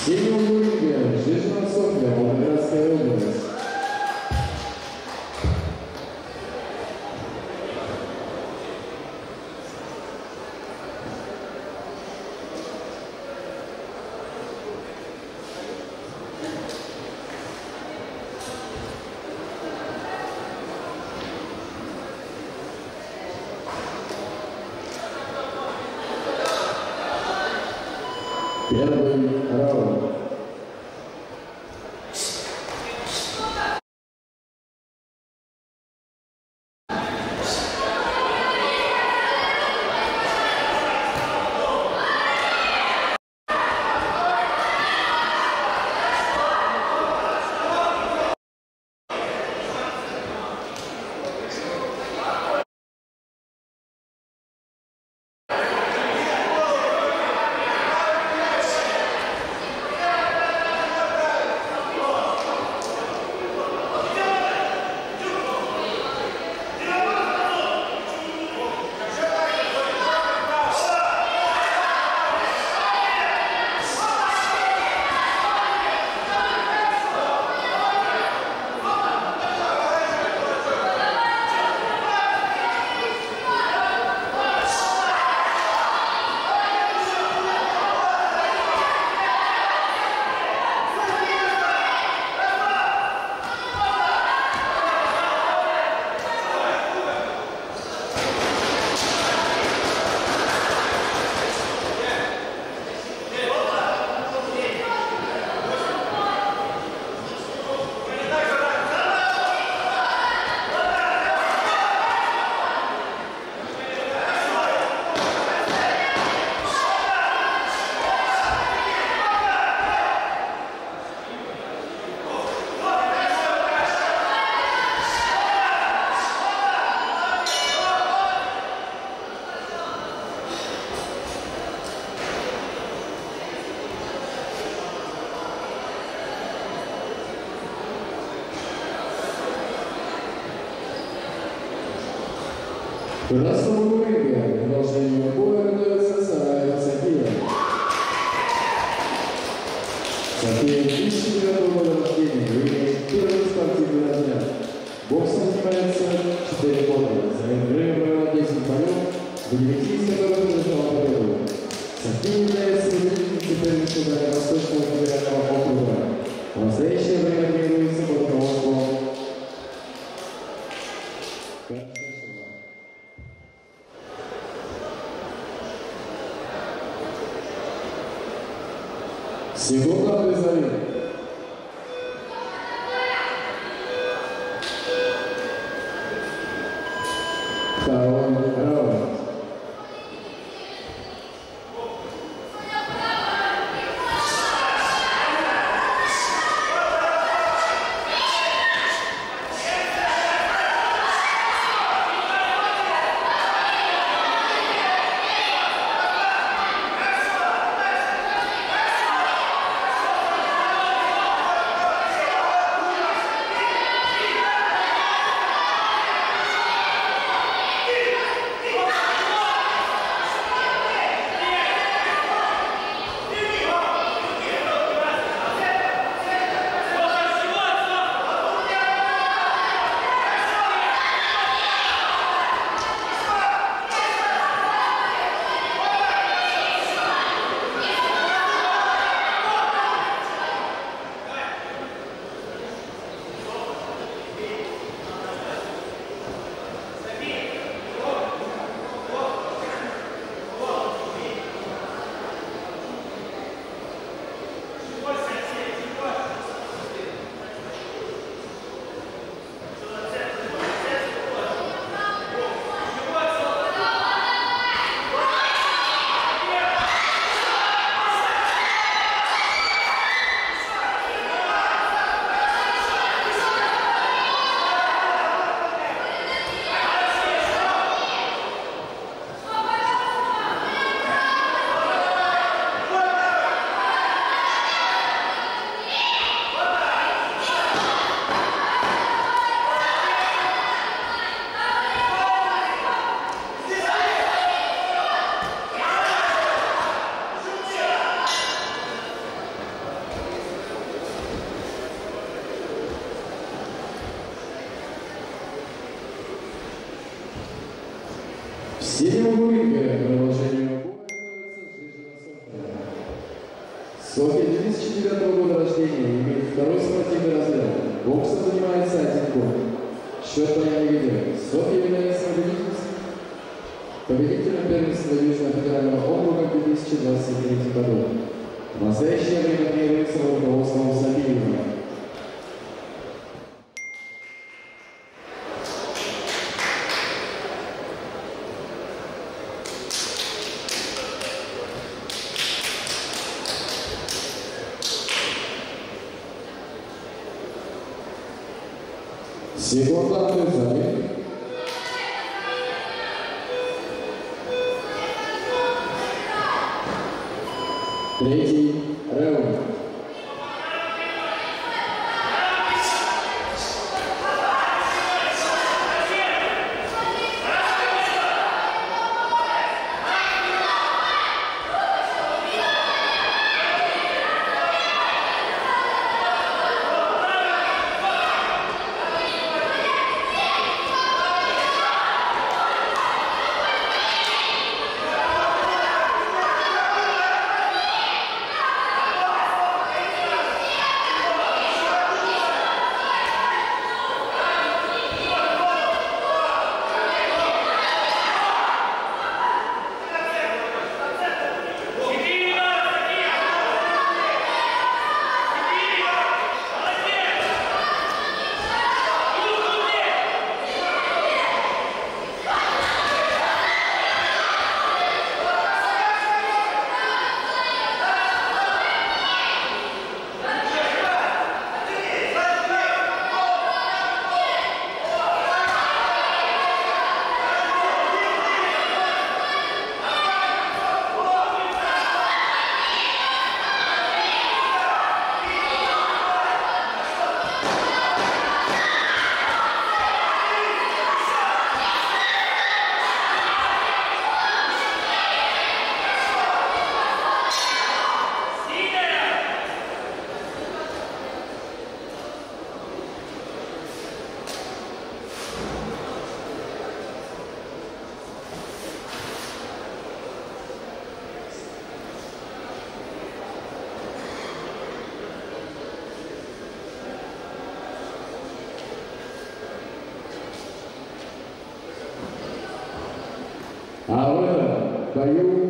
Семен Гурьев, Жижина Софья, Волгоградская область. Первый раунд. В красном ринге продолжение боя готовится Сараева София. София 2009 года рождения, имеет первый спортивный разряд. Боксом занимается 4 года. За время провела 10 боев, в 9 из которых одержала победу. София является руководителем первенства Дальневосточного федерального округа. В настоящее время тренируется под руководством секунда признави. Второй раунд. синем ринге продолжению боя готовится Жижина Софья. Софья 2009 года рождения, имеет второй спортивный разряд. Боксом занимается 1 год. Счет пока не ведет. Софья является победителем первенства Южного федерального округа в 2023 году. В настоящее время тренируется руководством Сабиева. Секундантный замер. Третий раунд. А в этом бою